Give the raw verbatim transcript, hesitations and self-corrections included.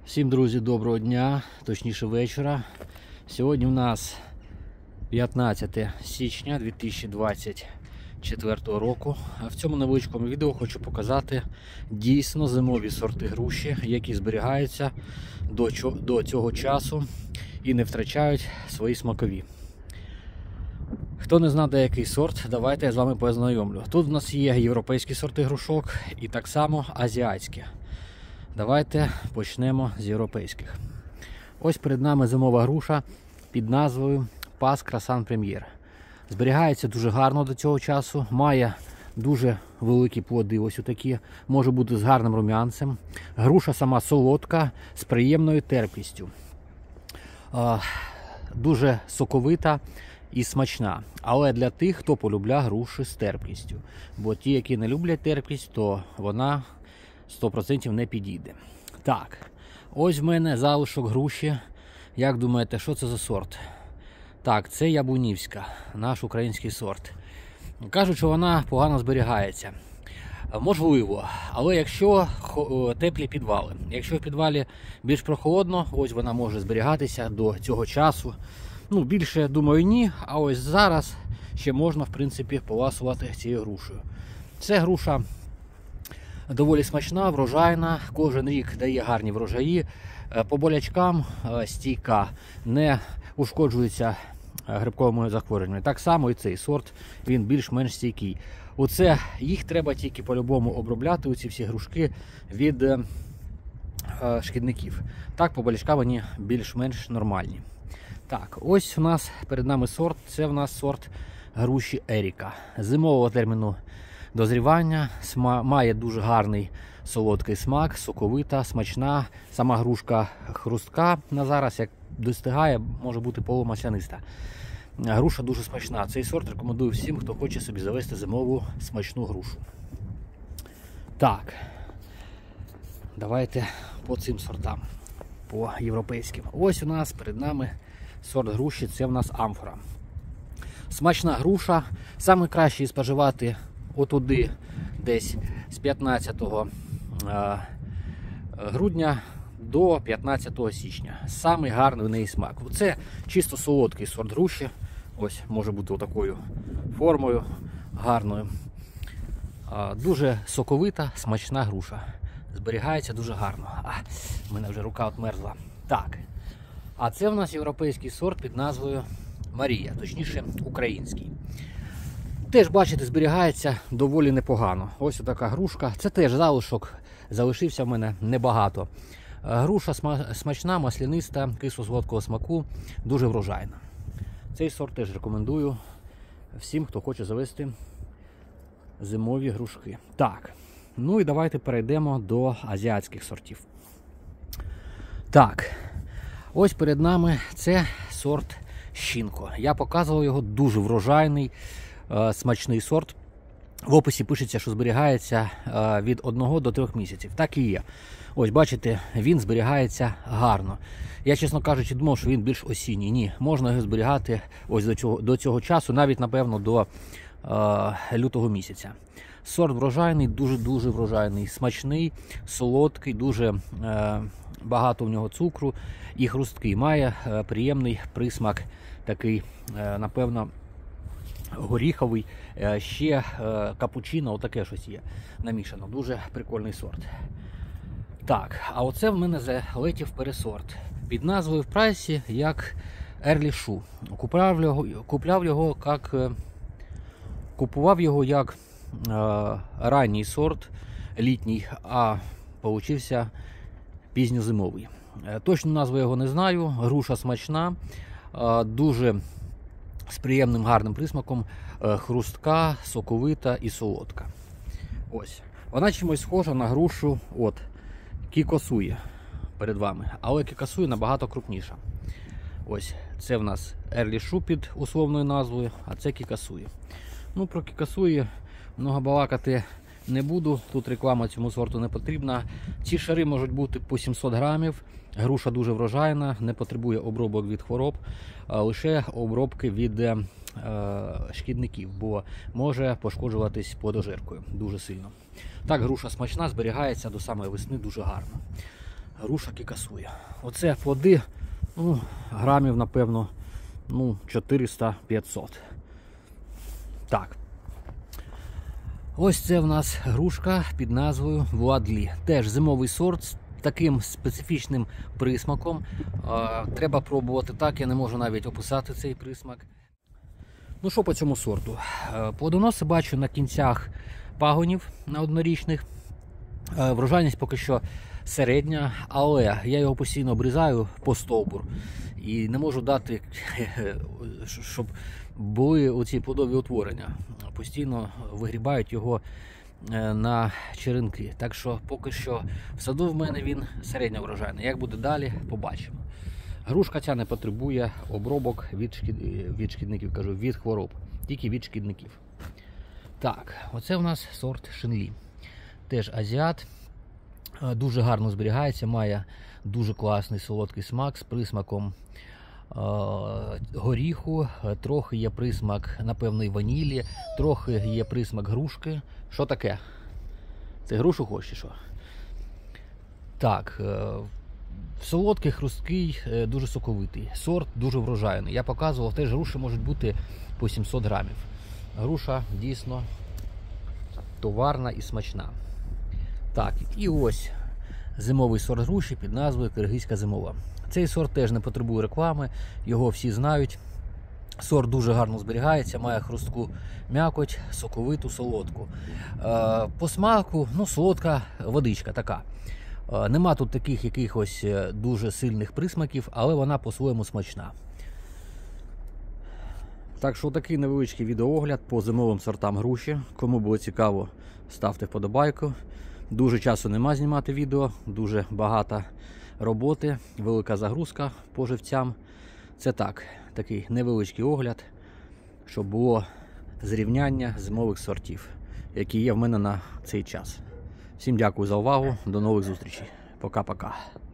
Всім, друзі, доброго дня, точніше вечора. Сьогодні у нас п'ятнадцяте січня дві тисячі двадцять четвертого року. В цьому невеличкому відео хочу показати дійсно зимові сорти груші, які зберігаються до, до цього часу і не втрачають свої смакові. Хто не знає, який сорт, давайте я з вами познайомлю. Тут у нас є європейські сорти грушок і так само азіатські. Давайте почнемо з європейських. Ось перед нами зимова груша під назвою Пас Красан Прем'єр. Зберігається дуже гарно до цього часу, має дуже великі плоди, ось такі, може бути з гарним рум'янцем. Груша сама солодка, з приємною терпкістю. Дуже соковита і смачна. Але для тих, хто полюбляє груші з терпкістю. Бо ті, які не люблять терпкість, то вона сто відсотків не підійде. Так, ось в мене залишок груші. Як думаєте, що це за сорт? Так, це Яблунівська, наш український сорт. Кажуть, що вона погано зберігається. Можливо, але якщо теплі підвали. Якщо в підвалі більш прохолодно, ось вона може зберігатися до цього часу. Ну, більше, думаю, ні, а ось зараз ще можна, в принципі, поласувати цією грушею. Це груша доволі смачна, врожайна, кожен рік дає гарні врожаї. По болячкам стійка, не ушкоджується грибковими захворюваннями. Так само і цей сорт, він більш-менш стійкий. Оце їх треба тільки по-любому обробляти, оці всі грушки, від е, шкідників. Так, по болячкам вони більш-менш нормальні. Так, ось у нас перед нами сорт, це у нас сорт груші Еріка. Зимового терміну дозрівання, має дуже гарний солодкий смак, соковита, смачна. Сама грушка хрустка на зараз, як достигає, може бути полумасляниста. Груша дуже смачна. Цей сорт рекомендую всім, хто хоче собі завести зимову смачну грушу. Так, давайте по цим сортам, по європейським. Ось у нас перед нами сорт груші, це у нас амфора. Смачна груша, саме краще споживати отуди, десь з п'ятнадцятого грудня до п'ятнадцятого січня. Самий гарний в неї смак. Це чисто солодкий сорт груші. Ось, може бути отакою формою гарною. Дуже соковита, смачна груша. Зберігається дуже гарно. А, в мене вже рука отмерзла. Так. А це в нас європейський сорт під назвою Марія, точніше український. Теж, бачите, зберігається доволі непогано. Ось така грушка. Це теж залишок залишився в мене небагато. Груша смачна, масляниста, кисло-солодкого смаку, дуже врожайна. Цей сорт теж рекомендую всім, хто хоче завести зимові грушки. Так, ну і давайте перейдемо до азіатських сортів. Так, ось перед нами це сорт Щінко. Я показував його, дуже врожайний, смачний сорт. В описі пишеться, що зберігається від одного до трьох місяців. Так і є. Ось, бачите, він зберігається гарно. Я, чесно кажучи, думав, що він більш осінній. Ні, можна його зберігати ось до цього, до цього часу, навіть, напевно, до е, лютого місяця. Сорт врожайний, дуже-дуже врожайний, смачний, солодкий, дуже е, багато в нього цукру і хрусткий. Має е, приємний присмак, такий, е, напевно, горіховий, ще капучино, отаке щось є намішано. Дуже прикольний сорт. Так, а оце в мене залетів пересорт. Під назвою в прайсі як Early Shoe. Купляв його, купляв його як, купував його як е, ранній сорт, літній, а получився пізньозимовий. Точну назву його не знаю, груша смачна, е, дуже з приємним гарним присмаком, хрустка, соковита і солодка. Ось. Вона чимось схожа на грушу от Кікосуї перед вами. Але Кікосуї набагато крупніша. Ось. Це в нас Early Shoe під условною назвою, а це Кікосуї. Ну, про Кікосуї много балакати не буду. Тут реклама цьому сорту не потрібна. Ці шари можуть бути по сімсот грамів. Груша дуже врожайна, не потребує обробок від хвороб, а лише обробки від е, шкідників, бо може пошкоджуватись плодожеркою дуже сильно. Так, груша смачна, зберігається до самої весни дуже гарно. груша кікасує. Оце плоди, ну, грамів, напевно, ну, чотириста-п'ятсот. Так. Ось це в нас грушка під назвою Вуадлі. Теж зимовий сорт з таким специфічним присмаком. Треба пробувати так, я не можу навіть описати цей присмак. Ну що по цьому сорту? Плодоноси бачу на кінцях пагонів на однорічних. Врожайність поки що середня, але я його постійно обрізаю по стовбур. І не можу дати, щоб були оці плодові утворення. Постійно вигрібають його на черенки. Так що поки що в саду в мене він середньо врожайний. Як буде далі, побачимо. Грушка ця не потребує обробок від, шкід... від шкідників, кажу, від хвороб. Тільки від шкідників. Так, оце у нас сорт Шинлі. Теж азіат. Дуже гарно зберігається, має дуже класний солодкий смак з присмаком е горіху, трохи є присмак, напевно, і ванілі, трохи є присмак грушки. Що таке? Ти грушу хочеш, що? Так, е солодкий, хрусткий, е дуже соковитий. Сорт дуже врожайний. Я показував, теж груші можуть бути по сімсот грамів. Груша дійсно товарна і смачна. Так, і ось зимовий сорт груші під назвою Киргизька зимова. Цей сорт теж не потребує реклами, його всі знають. Сорт дуже гарно зберігається, має хрустку м'якоть, соковиту, солодку. Е, по смаку, ну, солодка водичка така. Е, нема тут таких якихось дуже сильних присмаків, але вона по-своєму смачна. Так що такий невеличкий відеоогляд по зимовим сортам груші. Кому було цікаво, ставте вподобайку. Дуже часу нема знімати відео, дуже багато роботи, велика загрузка по живцям. Це так, такий невеличкий огляд, щоб було зрівняння зимових сортів, які є в мене на цей час. Всім дякую за увагу, до нових зустрічей. Пока-пока.